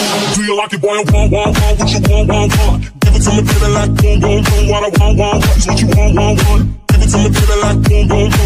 Do you like it, boy? I want, what you want. Give it to me, baby, like boom, boom, boom. What I want, is what you want. Give it to me, baby, like boom, boom, boom.